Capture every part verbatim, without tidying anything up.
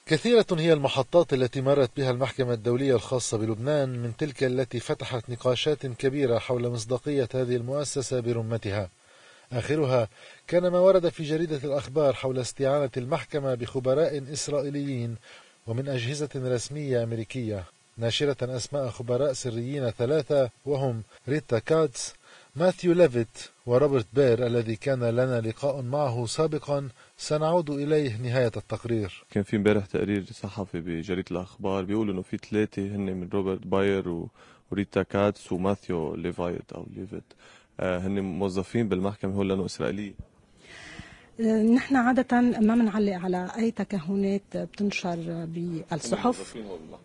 كثيرة هي المحطات التي مرت بها المحكمة الدولية الخاصة بلبنان، من تلك التي فتحت نقاشات كبيرة حول مصداقية هذه المؤسسة برمتها. آخرها كان ما ورد في جريدة الأخبار حول استعانة المحكمة بخبراء إسرائيليين ومن أجهزة رسمية أمريكية، ناشرة أسماء خبراء سريين ثلاثة وهم ريتا كاتس، ماثيو ليفيت، وروبرت بير الذي كان لنا لقاء معه سابقا سنعود إليه نهاية التقرير. كان في امبارح تقرير صحفي بجريدة الأخبار بيقول إنه في ثلاثة هن من روبرت باير وريتا كاتس وماثيو ليفايت أو ليفيت، آه هن موظفين بالمحكمة هون لأنه إسرائيلية. نحن عادة ما بنعلق على أي تكهنات بتنشر بالصحف.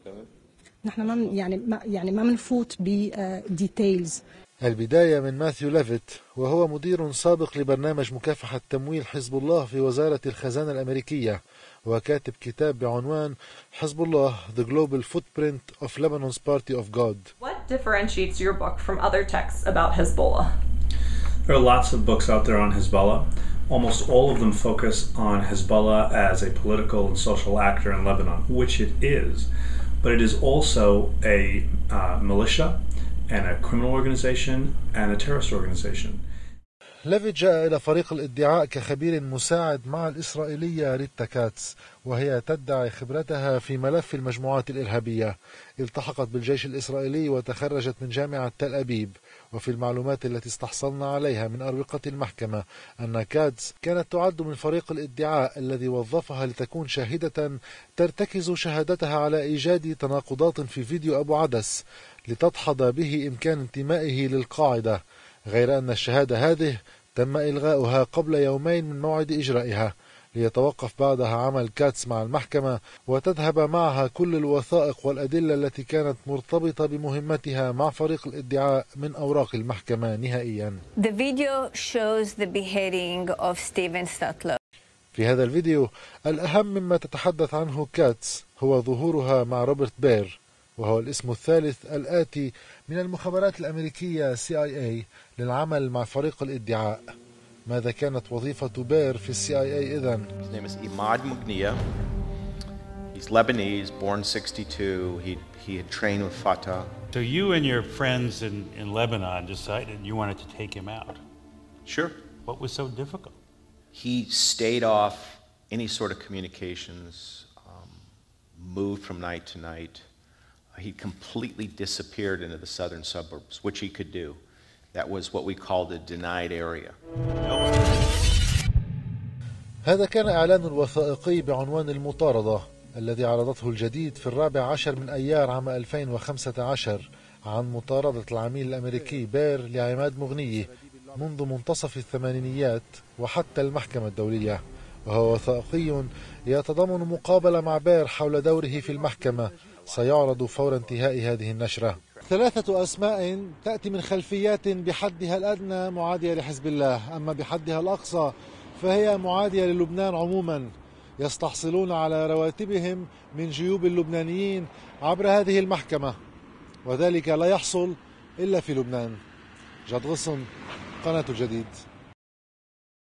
نحن ما يعني ما يعني ما بنفوت بديتيلز. البداية من ماثيو ليفيت، وهو مدير سابق لبرنامج مكافحة تمويل حزب الله في وزارة الخزانة الأمريكية، وكاتب كتاب بعنوان حزب الله The Global Footprint of Lebanon's Party of God. What differentiates your book from other texts about Hezbollah? There are lots of books out there on Hezbollah. Almost all of them focus on Hezbollah as a political and social actor in Lebanon, which it is, but it is also a uh, militia and a criminal organization and a terrorist organization. ليفيت جاء إلى فريق الادعاء كخبير مساعد مع الإسرائيلية ريتا كاتس، وهي تدعي خبرتها في ملف المجموعات الإرهابية. التحقت بالجيش الإسرائيلي وتخرجت من جامعة تل أبيب، وفي المعلومات التي استحصلنا عليها من أروقة المحكمة أن كاتس كانت تعد من فريق الادعاء الذي وظفها لتكون شاهدة ترتكز شهادتها على إيجاد تناقضات في فيديو أبو عدس لتدحض به إمكان انتمائه للقاعدة، غير أن الشهادة هذه تم إلغاؤها قبل يومين من موعد إجرائها، ليتوقف بعدها عمل كاتس مع المحكمة وتذهب معها كل الوثائق والأدلة التي كانت مرتبطة بمهمتها مع فريق الادعاء من أوراق المحكمة نهائيا. The video shows the beheading of Steven Stutler. في هذا الفيديو الأهم مما تتحدث عنه كاتس هو ظهورها مع روبرت بير، وهو الاسم الثالث الآتي من المخابرات الأمريكية سي آي إيه للعمل مع فريق الادعاء. ماذا كانت وظيفة بير في السي آي إيه إذن؟ His name is Imad Mughniya. He's Lebanese, born sixty-two. He he had trained with Fatah. So you and your friends in, in Lebanon decided you wanted to take him out. Sure. What was so difficult? He stayed off any sort of communications, um, moved from night to night. He completely disappeared into the southern suburbs, which he could do. That was what we called a denied area. هذا كان إعلان وثائقي بعنوان المطاردة الذي عرضته الجديد في الرابع عشر من أيار عام ألفين وخمسة عشر عن مطاردة العميل الأمريكي بير لعماد مغنية منذ منتصف الثمانينيات وحتى المحكمة الدولية، وهو وثائقي يتضمن مقابلة مع بير حول دوره في المحكمة سيعرض فور انتهاء هذه النشرة. ثلاثة أسماء تأتي من خلفيات بحدها الأدنى معادية لحزب الله، أما بحدها الأقصى فهي معادية للبنان عموما، يستحصلون على رواتبهم من جيوب اللبنانيين عبر هذه المحكمة، وذلك لا يحصل إلا في لبنان. جاد غصن، قناة الجديد.